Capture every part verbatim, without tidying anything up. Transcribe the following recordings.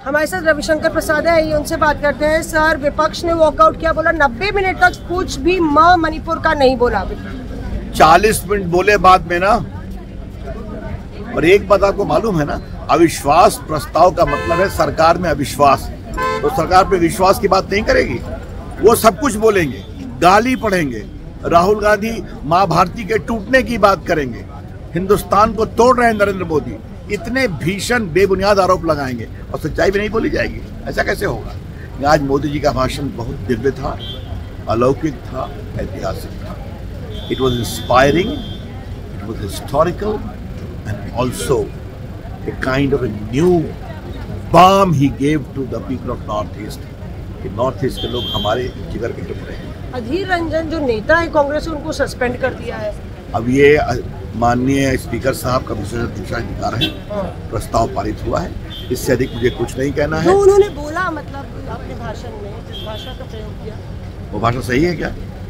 हमारे साथ रविशंकर प्रसाद है, ये उनसे बात करते हैं। सर, विपक्ष ने वॉकआउट किया, बोला नब्बे मिनट तक कुछ भी म मणिपुर का नहीं बोला। चालीस मिनट बोले बाद में ना, और एक बात आपको मालूम है ना, अविश्वास प्रस्ताव का मतलब है सरकार में अविश्वास। तो सरकार पे विश्वास की बात नहीं करेगी, वो सब कुछ बोलेंगे, गाली पढ़ेंगे, राहुल गांधी माँ भारती के टूटने की बात करेंगे, हिंदुस्तान को तोड़ रहे हैं नरेंद्र मोदी, इतने भीषण बेबुनियाद आरोप लगाएंगे और सच्चाई भी नहीं बोली जाएगी। ऐसा कैसे होगा? आज मोदी जी का भाषण बहुत दिव्य था, अलौकिक था, ऐतिहासिक था। It was inspiring, it was historical and also a kind of a new balm he gave to the people of North East। कि नॉर्थ ईस्ट के लोग हमारे जिगर के टुकड़े हैं। अधीर रंजन जो नेता है कांग्रेस, उनको सस्पेंड कर दिया है। अब ये माननीय स्पीकर साहब का विशेषाधिकार है, प्रस्ताव पारित हुआ है, इससे अधिक मुझे कुछ नहीं कहना है। तो उन्होंने बोला, मतलब अपने भाषण में जिस भाषा का प्रयोग किया, वो भाषा सही है क्या?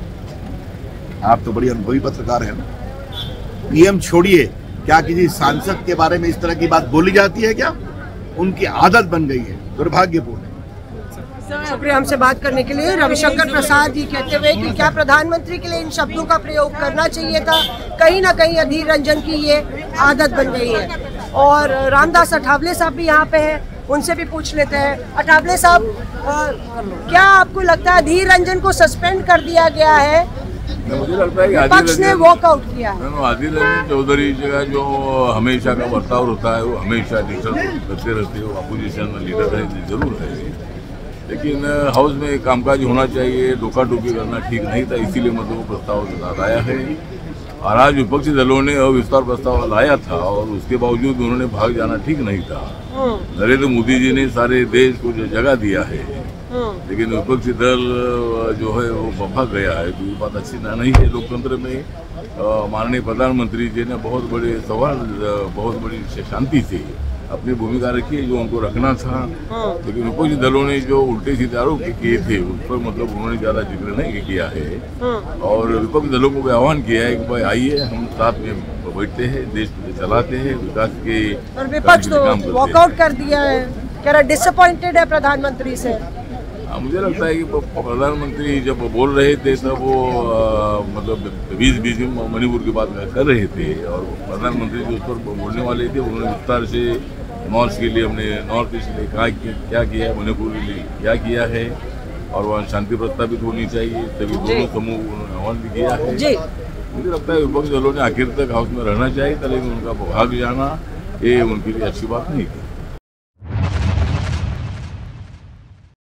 आप तो बड़ी अनुभवी पत्रकार हैं ना। पीएम छोड़िए, क्या किसी सांसद के बारे में इस तरह की बात बोली जाती है क्या? उनकी आदत बन गई है, दुर्भाग्यपूर्ण। शुक्रिया हमसे बात करने के लिए। रविशंकर प्रसाद जी कहते हुए कि क्या प्रधानमंत्री के लिए इन शब्दों का प्रयोग करना चाहिए था, कहीं ना कहीं अधीर रंजन की ये आदत बन गई है। और रामदास अठावले साहब भी यहाँ पे हैं, उनसे भी पूछ लेते हैं। अठावले साहब, क्या आपको लगता है अधीर रंजन को सस्पेंड कर दिया गया है? मुझे लगता है कि विपक्ष ने वॉकआउट किया है। अधीर रंजन चौधरी का जो हमेशा का बर्ताव होता है, वो हमेशा डिस्टर्ब करते रहते हो, अपोजिशन में लीडर है, जरूर है, लेकिन हाउस में कामकाज होना चाहिए, टोका टोकी करना ठीक नहीं था, इसीलिए मतलब वो प्रस्ताव लाया है। और आज विपक्षी दलों ने अविश्वास प्रस्ताव लाया था और उसके बावजूद उन्होंने भाग जाना ठीक नहीं था। नरेंद्र मोदी जी ने सारे देश को जो जगह दिया है, लेकिन विपक्षी दल जो है वो बफा गया है, तो ये बात अच्छी ना नहीं है लोकतंत्र में। माननीय प्रधानमंत्री जी ने बहुत बड़े सवाल, बहुत बड़ी शांति से अपनी भूमिका रखी है जो उनको रखना था, लेकिन विपक्षी दलों ने जो उल्टे सीधे आरोप किए थे उस पर मतलब उन्होंने ज्यादा जिक्र नहीं किया है। और विपक्षी दलों को भी आह्वान किया है कि भाई आइए हम साथ में बैठते हैं, देश को चलाते हैं, विकास के। और विपक्ष तो वॉकआउट कर दिया है, कह रहा डिसअपॉइंटेड है प्रधानमंत्री से। मुझे लगता है कि प्रधानमंत्री जब बोल रहे थे तब वो आ, मतलब बीच बीच में मणिपुर की बात कर रहे थे, और प्रधानमंत्री जो उस पर बोलने वाले थे उन्होंने विस्तार से नॉर्थ के लिए, हमने नॉर्थ ईस्ट के लिए कहा कि क्या किया है, मणिपुर के लिए क्या किया है, और वहाँ शांति प्रस्तावित होनी चाहिए, तभी दोनों समूह उन्होंने आह्वान भी किया है। मुझे लगता है विपक्षी दलों ने आखिर तक हाउस में रहना चाहिए था, लेकिन उनका भाग जाना ये उनके लिए अच्छी बात नहीं थी।